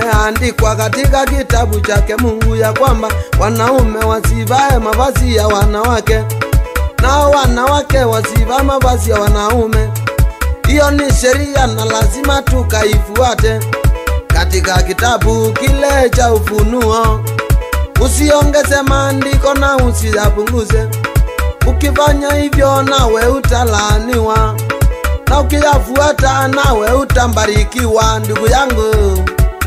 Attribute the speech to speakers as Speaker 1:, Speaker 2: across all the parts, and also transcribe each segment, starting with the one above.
Speaker 1: Imeandikwa katika kitabu chake Mungu ya kwamba wanaume wasivae mavazi ya wanawake, nao wanawake wasivae mavazi ya wanaume. Hiyo ni sheria na lazima tukaifuate katika kitabu kile cha Ufunuo. Usiongeze maandiko na usiyapunguze. Ukifanya hivyo nawe utalaaniwa, na ukiyafuata nawe utambarikiwa. Ndugu yangu,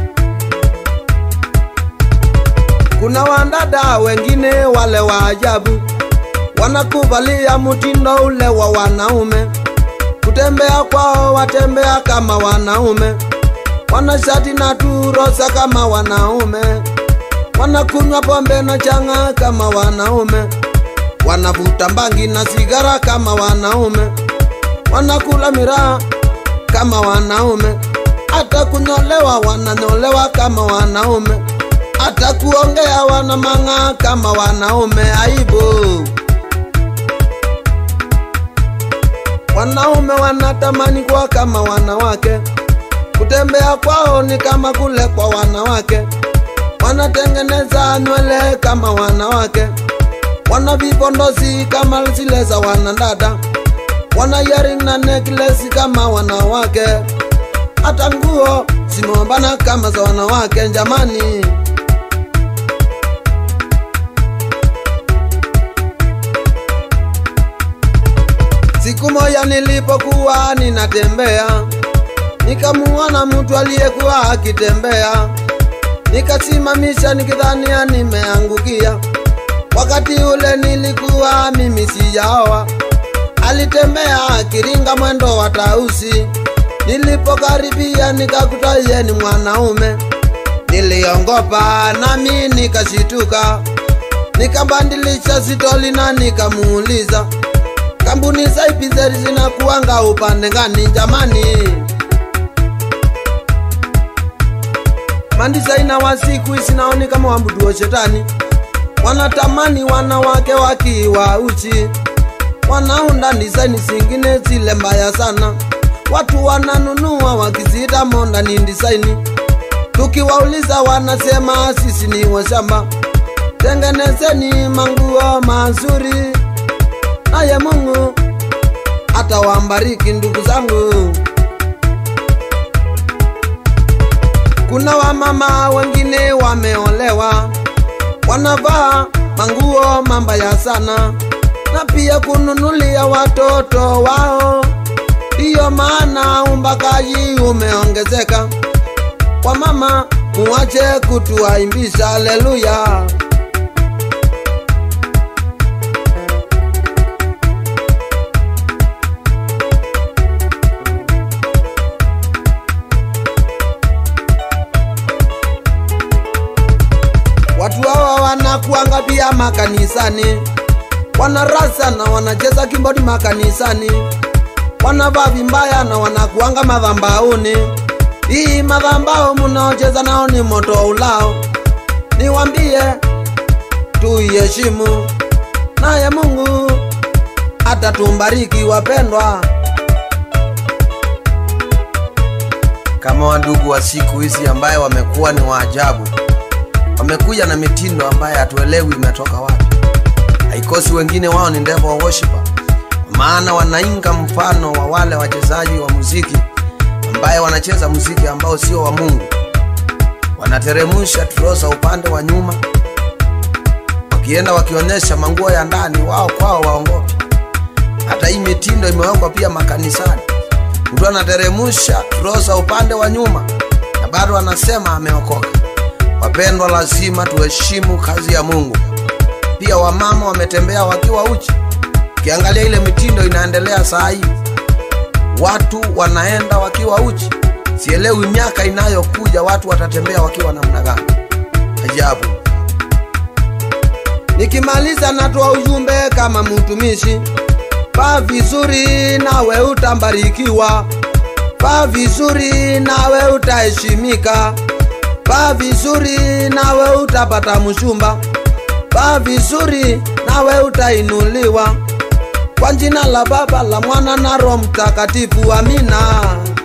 Speaker 1: kuna wandada wengine wale wa ajabu, wanakuvalia mtindo ule wa wanaume. Kutembea kwao watembea kama wanaume, wanashati na turosa kama wanaume, wanakunywa pombe na changa kama wanaume, wanavuta bangi na sigara kama wanaume, wanakula miraa kama wanaume, hata kunyolewa wananyolewa kama wanaume, hata kuongea wanamanga kama wanaume. Aibu! Wanaume wanatamani kuwa kama wanawake, kutembea kwao ni kama kule kwa wanawake, wanatengeneza nywele kama wanawake, wana vipondozi kama zile za wanadada, wana earring na necklace kama wanawake, hata nguo zimebana kama za wanawake. Jamani, siku moja nilipokuwa ninatembea, nikamuona mtu aliyekuwa akitembea, nikasimamisha nikidhania nimeangukia. Wakati ule nilikuwa mimi sijaoa. Alitembea akiringa mwendo wa tausi. Nilipokaribia nikakuta yeye ni mwanaume. Niliongopa nami nikashituka, nikabandilisha sitoli na nikamuuliza, kampuni za ipizeri zinakuanga upande gani jamani? Mandisaina wa siku hizi naoni kama wambudu wa shetani, wanatamani wanawake wakiwa uchi, wanaunda design zingine zile mbaya sana. Watu wananunua wakizita monda ni design. Tukiwauliza wanasema sisi ni washamba. Tengenezeni manguo mazuri, naye Mungu atawabariki ndugu zangu. Kuna wamama wengine wameolewa, wanavaa manguo mambaya sana, na pia kununulia watoto wao. Hiyo maana umbakaji umeongezeka. Kwa mama muache kutuaimbisha. Haleluya! Watu hawa wanakuanga pia makanisani, wanarasa na wanacheza keyboard makanisani, wanavaa vibaya na wanakuanga madhambauni. Hii madhambao mnaocheza nao ni moto ulao. Niwaambie tuiheshimu, naye Mungu atatumbariki wapendwa.
Speaker 2: Kama wandugu wa siku hizi ambaye wamekuwa ni waajabu, wamekuja na mitindo ambaye hatuelewi imetoka wapi. Haikosi wengine wao ni devil worshiper, maana wanainga mfano wa wale wachezaji wa muziki ambaye wanacheza muziki ambao sio wa Mungu. Wanateremusha trosa upande wa nyuma, wakienda wakionyesha manguo ya ndani, wao kwao waongoke. Hata hii mitindo imewekwa pia makanisani. Mtu anateremusha trosa upande wa nyuma na bado anasema ameokoka. Wapendwa, lazima tuheshimu kazi ya Mungu. Pia wamama wametembea wakiwa uchi. Ukiangalia ile mitindo inaendelea saa hii, watu wanaenda wakiwa uchi. Sielewi miaka inayokuja watu watatembea wakiwa namna gani. Ajabu.
Speaker 1: Nikimaliza natoa ujumbe kama mtumishi. Vaa vizuri nawe utambarikiwa. Vaa vizuri nawe utaheshimika. Vaa vizuri nawe utapata mshumba. Vaa vizuri nawe utainuliwa. Kwa jina la Baba, la Mwana na Roho Mtakatifu. Amina.